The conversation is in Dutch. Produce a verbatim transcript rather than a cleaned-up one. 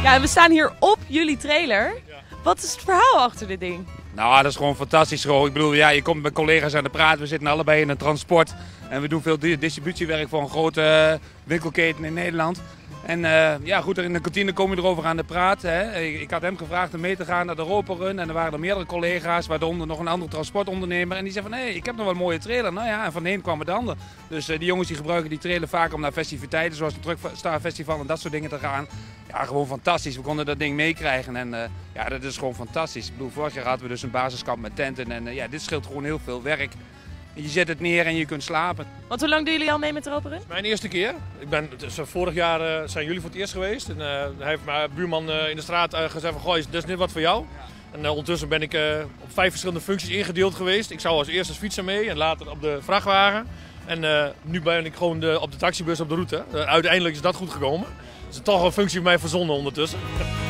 Ja, en we staan hier op jullie trailer. Wat is het verhaal achter dit ding? Nou, dat is gewoon fantastisch. Gewoon. Ik bedoel, ja, je komt met collega's aan de praat. We zitten allebei in het transport. En we doen veel distributiewerk voor een grote winkelketen in Nederland. En uh, ja, goed, in de kantine kom je erover aan de praat. Hè. Ik, ik had hem gevraagd om mee te gaan naar de Europa Run. En er waren er meerdere collega's, waaronder nog een andere transportondernemer. En die zei van, hé, hey, ik heb nog wel een mooie trailer. Nou ja, en van de een kwam het de ander. Dus uh, die jongens die gebruiken die trailer vaak om naar festiviteiten, zoals het Truckstar Festival en dat soort dingen te gaan. Ja, gewoon fantastisch. We konden dat ding meekrijgen en uh, ja, dat is gewoon fantastisch. Ik bedoel, vorig jaar hadden we dus een basiskamp met tenten. En uh, ja, dit scheelt gewoon heel veel werk. Je zet het neer en je kunt slapen. Want hoe lang doen jullie al mee met de Europa Run? Mijn eerste keer. Ik ben, dus vorig jaar uh, zijn jullie voor het eerst geweest. En uh, hij heeft mijn buurman uh, in de straat uh, gezegd van, goh, dat is net wat voor jou. Ja. En uh, ondertussen ben ik uh, op vijf verschillende functies ingedeeld geweest. Ik zou als eerste als fietser mee en later op de vrachtwagen. En uh, nu ben ik gewoon de, op de taxibus op de route. Uh, uiteindelijk is dat goed gekomen. Dus toch een functie bij mij verzonnen ondertussen.